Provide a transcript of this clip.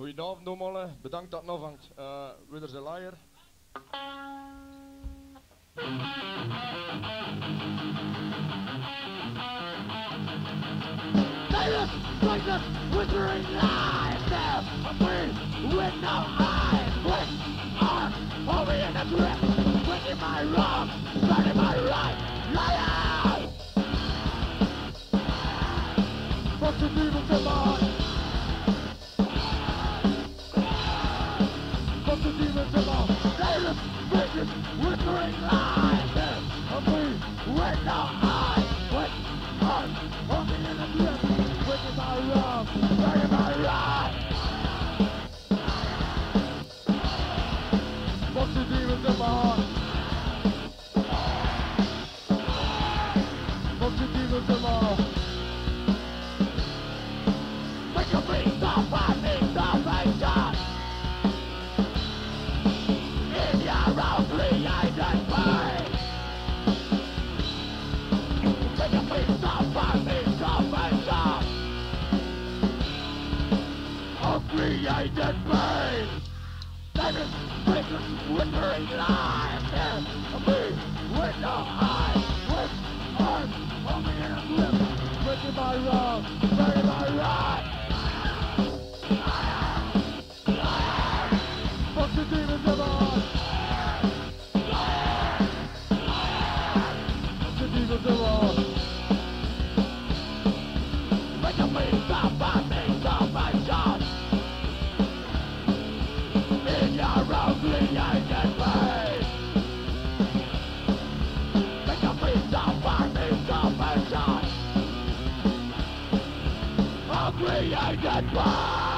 Goedenavond allemaal, bedankt dat het nog vangt. Widders de Liar. Silence, blackness, withering lies there, free with no eyes, with arms, only in a grip, twisting my wrong, burning my right, liar! Fuck the demons in my heart. Fuck the demons in my heart. Silence, blackness, withering lies there, free with no eyes, with arms, only in a grip, twisting my wrong, burning my right. Fuck the demons in my heart. Fuck the demons in my heart. Make a beast of my salvation. In your own created mind. Make a beast of my salvation. Of created mind. Diamond, breakers, withering lies there, me with no eyes, with arms, only in a grip, breaking my wrong, burning my right. Fuck the demons in my heart. Fuck the demons in my heart. Make a beast of my salvation. In your own created way. Make a beast of my salvation. A created way.